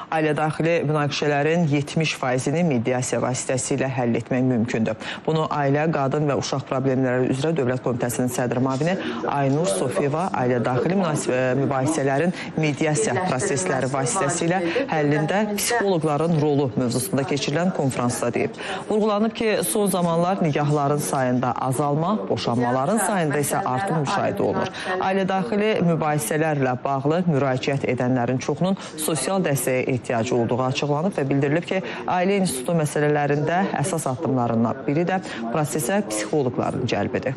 Ailə-daxili münaqişələrin 70%-ni mediasiya vasitəsilə həll etmək mümkündür. Bunu Ailə, Qadın və Uşaq Problemləri üzrə Dövlət Komitəsinin sədr müavini Aynur Sofiyeva ailə-daxili mübahisələrin mediasiya prosesləri vasitəsilə həllində psixoloqların rolu mövzusunda keçirilən konferansda deyib. Vurğulanıb ki, son zamanlar nikahların sayında azalma, boşanmaların sayında isə artım müşahidə olunur. Ailə-daxili mübahisələrlə bağlı müraciət edənlərin çoxunun sosial dəstəyə ehtiyacı olduğu açıqlanıb və bildirilib ki, ailə institutu məsələlərində əsas addımlarından biri də prosesə psixoloqların cəlbidir.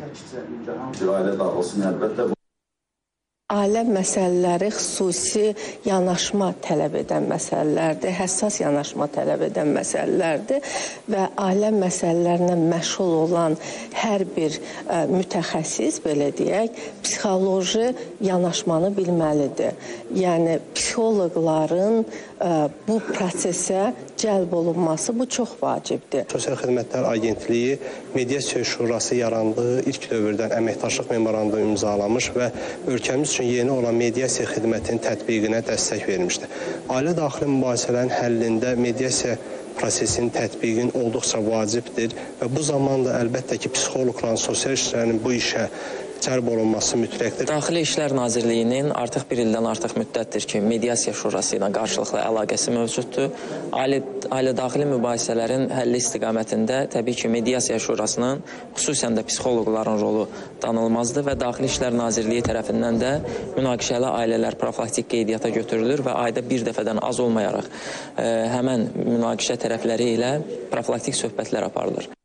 Ailə məsələləri xüsusi yanaşma tələb edən məsələlərdir, həssas yanaşma tələb edən məsələlərdir və ailə məsələlərinə məşğul olan hər bir mütəxəssis, belə deyək, psixoloji yanaşmanı bilməlidir. Yəni, psixoloqların bu prosesə cəlb olunması bu çox vacibdir. Sosial Xidmətlər Agentliyi Mediasiya Şurası yarandığı ilk dövrdən əməkdaşlıq memorandumu imzalamış və ölkəmiz üçün yeni olan mediasiya xidmətinin tətbiqinə dəstək vermişdir. Ailə daxili mübahisələrin həllində mediasiya prosesinin tətbiqin olduqca vacibdir və bu zamanda əlbəttə ki, psixoloqların, sosial işçilərin bu işə cəlb olunması mütləqdir. Daxili İşlər Nazirliyinin artıq bir ildən artıq müddətdir ki, mediasiya şurası ilə qarşılıqlı əlaqəsi mövcuddur. Ailə-daxili mübahisələrin həlli istiqamətində təbii ki, mediasiya şurasının xüsusən də psixoloqların rolu danılmazdır və Daxili İşlər Nazirliyi tərəfindən də münaqişəli ailələr profilaktik qeydiyyata götürülür və ayda bir dəfədən az olmayaraq həmən münaqişə tərəfləri ilə profilaktik söhbətlər aparılır.